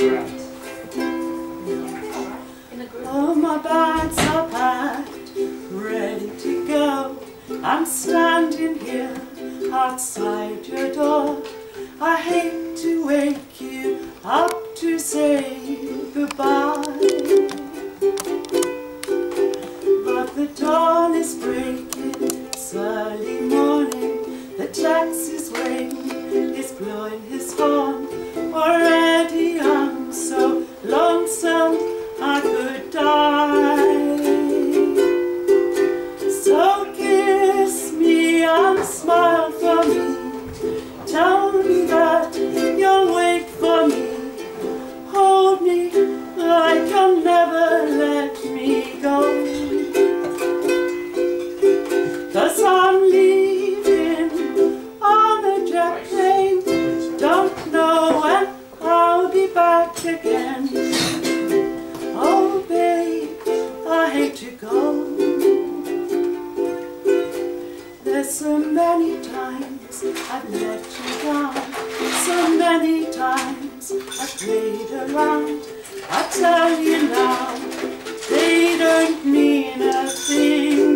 Oh, my bags are packed, ready to go. I'm standing here outside your door. I hate to wake you up to say goodbye, but the dawn is breaking, it's early morning. The taxi's waiting, he's blowing his horn. Already I'm so lonesome I could die. So kiss me and smile for me. Tell me that you'll wait for me. Hold me like you'll never let me go. 'Cause I'm leaving on a jet plane. Don't know when I'll be back again. Oh babe, I hate to go. There's so many times I've let you down, so many times I've played around. I tell you now, they don't mean a thing.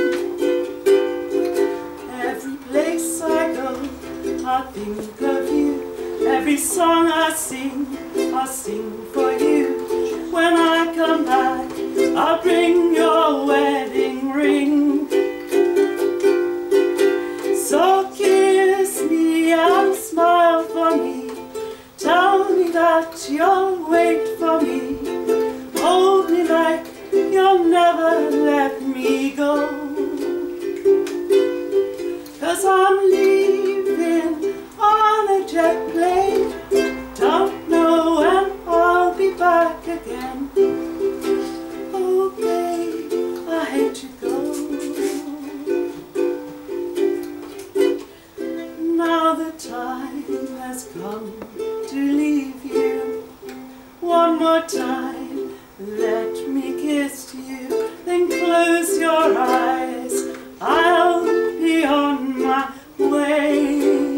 Every place I go, I think of you. Every song I sing for you. When I come back, I'll bring your wedding ring. So kiss me and smile for me. Tell me that you'll wait for me. Hold me like you'll never let me go. 'Cause I'm leaving on a jet plane. Don't know when I'll be back again. Oh babe, I hate to go. Now the time has come to leave you. One more time, let me kiss you. Then close your eyes, I'll be on my way.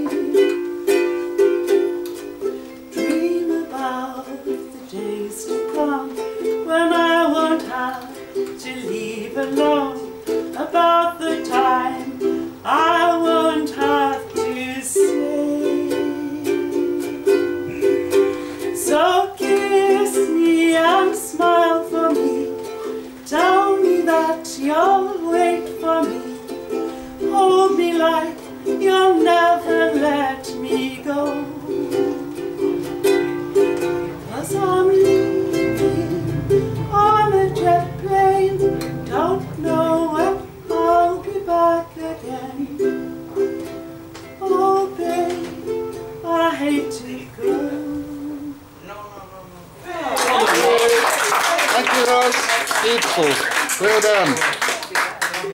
Dream about the days to come when I won't have to leave alone. About the time I won't have to say. So kiss me and smile for me. Tell me that you'll wait for me. Hold me like you'll never let me go. 'Cause I'm leaving on a jet plane. Don't know when I'll be back again. Oh babe, I hate to go. Thank you, Rose. Beautiful. Well done.